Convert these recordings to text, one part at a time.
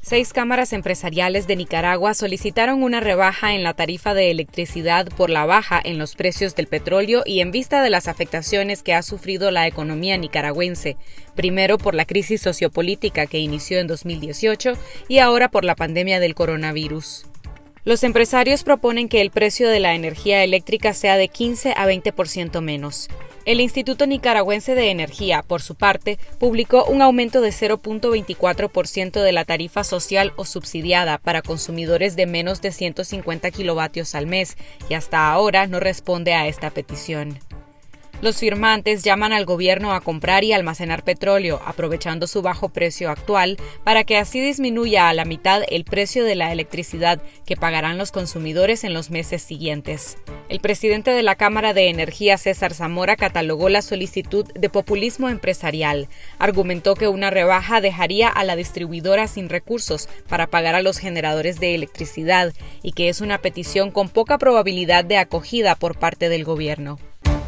6 cámaras empresariales de Nicaragua solicitaron una rebaja en la tarifa de electricidad por la baja en los precios del petróleo y en vista de las afectaciones que ha sufrido la economía nicaragüense, primero por la crisis sociopolítica que inició en 2018 y ahora por la pandemia del coronavirus. Los empresarios proponen que el precio de la energía eléctrica sea de 15 a 20% menos. El Instituto Nicaragüense de Energía, por su parte, publicó un aumento de 0.24% de la tarifa social o subsidiada para consumidores de menos de 150 kilovatios al mes y hasta ahora no responde a esta petición. Los firmantes llaman al gobierno a comprar y almacenar petróleo, aprovechando su bajo precio actual, para que así disminuya a la mitad el precio de la electricidad que pagarán los consumidores en los meses siguientes. El presidente de la Cámara de Energía, César Zamora, catalogó la solicitud de populismo empresarial. Argumentó que una rebaja dejaría a la distribuidora sin recursos para pagar a los generadores de electricidad y que es una petición con poca probabilidad de acogida por parte del gobierno.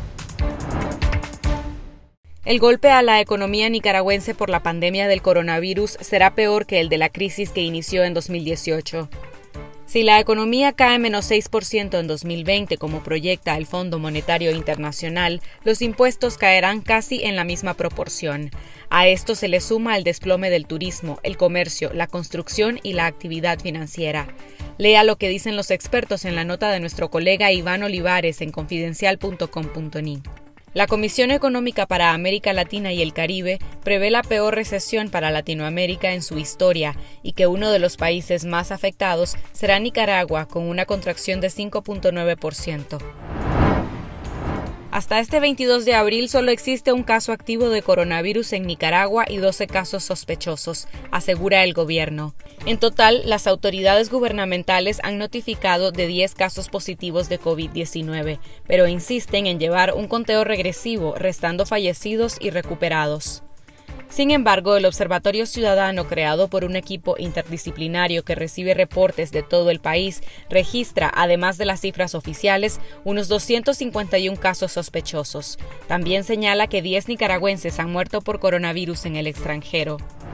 El golpe a la economía nicaragüense por la pandemia del coronavirus será peor que el de la crisis que inició en 2018. Si la economía cae menos 6% en 2020, como proyecta el Fondo Monetario Internacional, los impuestos caerán casi en la misma proporción. A esto se le suma el desplome del turismo, el comercio, la construcción y la actividad financiera. Lea lo que dicen los expertos en la nota de nuestro colega Iván Olivares en confidencial.com.ni. La Comisión Económica para América Latina y el Caribe prevé la peor recesión para Latinoamérica en su historia y que uno de los países más afectados será Nicaragua, con una contracción de 5.9%. Hasta este 22 de abril solo existe un caso activo de coronavirus en Nicaragua y 12 casos sospechosos, asegura el gobierno. En total, las autoridades gubernamentales han notificado de 10 casos positivos de COVID-19, pero insisten en llevar un conteo regresivo, restando fallecidos y recuperados. Sin embargo, el Observatorio Ciudadano, creado por un equipo interdisciplinario que recibe reportes de todo el país, registra, además de las cifras oficiales, unos 251 casos sospechosos. También señala que 10 nicaragüenses han muerto por coronavirus en el extranjero.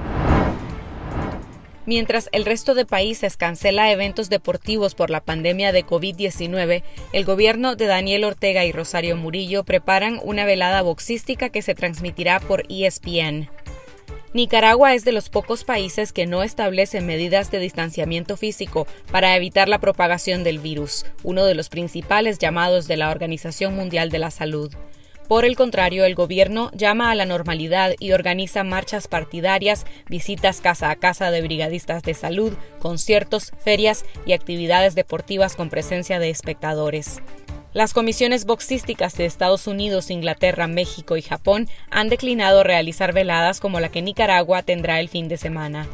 Mientras el resto de países cancela eventos deportivos por la pandemia de COVID-19, el gobierno de Daniel Ortega y Rosario Murillo preparan una velada boxística que se transmitirá por ESPN. Nicaragua es de los pocos países que no establece medidas de distanciamiento físico para evitar la propagación del virus, uno de los principales llamados de la Organización Mundial de la Salud. Por el contrario, el gobierno llama a la normalidad y organiza marchas partidarias, visitas casa a casa de brigadistas de salud, conciertos, ferias y actividades deportivas con presencia de espectadores. Las comisiones boxísticas de Estados Unidos, Inglaterra, México y Japón han declinado realizar veladas como la que Nicaragua tendrá el fin de semana.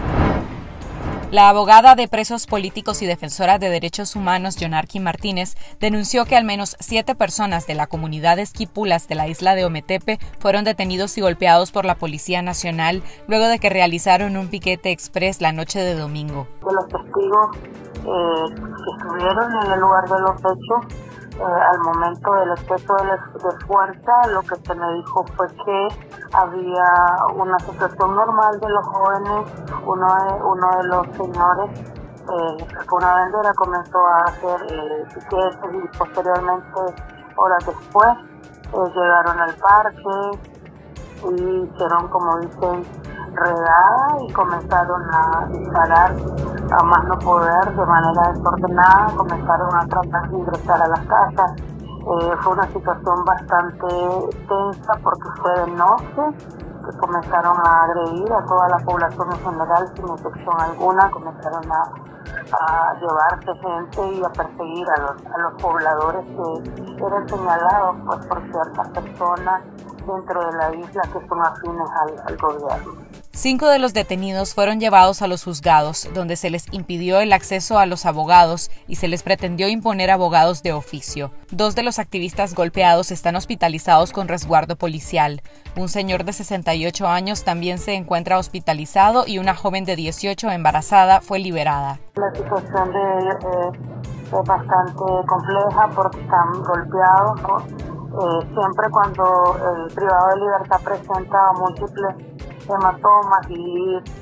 La abogada de presos políticos y defensora de derechos humanos, Yonarqui Martínez, denunció que al menos 7 personas de la comunidad de esquipulas de la isla de Ometepe fueron detenidos y golpeados por la Policía Nacional luego de que realizaron un piquete express la noche de domingo. De los testigos que estuvieron en el lugar de los hechos, al momento del exceso de fuerza, lo que se me dijo fue que había una situación normal de los jóvenes. Uno de los señores sacó una bandera, comenzó a hacer piquetes y posteriormente, horas después, llegaron al parque y hicieron, como dicen, redada y comenzaron a disparar a más no poder de manera desordenada, comenzaron a tratar de ingresar a las casas. Fue una situación bastante tensa porque fue de noche, que comenzaron a agredir a toda la población en general sin excepción alguna, comenzaron a llevarse gente y a perseguir a los pobladores que eran señalados pues, por ciertas personas dentro de la isla que son afines al gobierno. 5 de los detenidos fueron llevados a los juzgados, donde se les impidió el acceso a los abogados y se les pretendió imponer abogados de oficio. 2 de los activistas golpeados están hospitalizados con resguardo policial. Un señor de 68 años también se encuentra hospitalizado y una joven de 18 embarazada fue liberada. La situación de ellos es bastante compleja porque están golpeados, ¿no? Siempre cuando el privado de libertad presenta múltiples hematomas y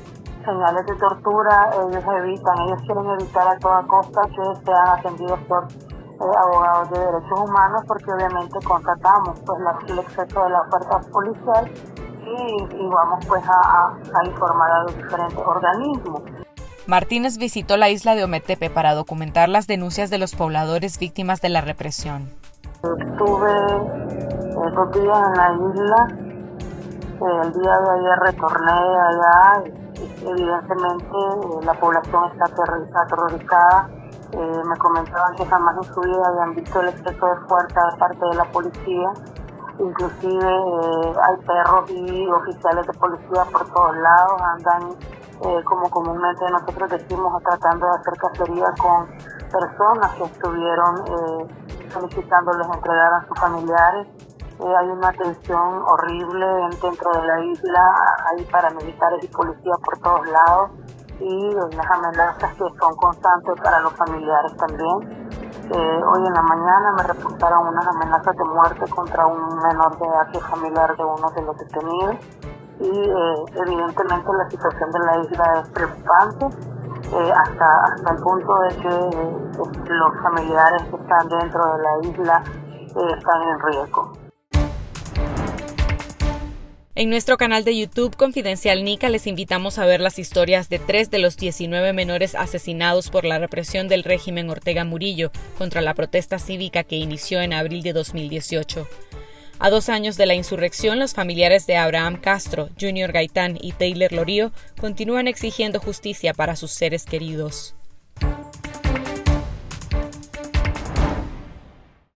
señales de tortura, ellos quieren evitar a toda costa que sean atendidos por abogados de derechos humanos, porque obviamente constatamos pues el exceso de la fuerza policial y vamos pues a informar a los diferentes organismos. Martínez visitó la isla de Ometepe para documentar las denuncias de los pobladores víctimas de la represión. Estuve 2 días en la isla, el día de ayer retorné allá y evidentemente la población está aterrorizada. Me comentaban que jamás en su vida habían visto el exceso de fuerza de parte de la policía. Inclusive hay perros y oficiales de policía por todos lados, andan como comúnmente nosotros decimos, tratando de hacer cacería con personas que estuvieron solicitándoles entregar a sus familiares. Hay una tensión horrible dentro de la isla, hay paramilitares y policías por todos lados y las amenazas que son constantes para los familiares también. Hoy en la mañana me reportaron unas amenazas de muerte contra un menor de edad que es familiar de uno de los detenidos y evidentemente la situación de la isla es preocupante hasta el punto de que los familiares que están dentro de la isla están en riesgo. En nuestro canal de YouTube Confidencial Nica les invitamos a ver las historias de 3 de los 19 menores asesinados por la represión del régimen Ortega Murillo contra la protesta cívica que inició en abril de 2018. A 2 años de la insurrección, los familiares de Abraham Castro, Junior Gaitán y Taylor Lorío continúan exigiendo justicia para sus seres queridos.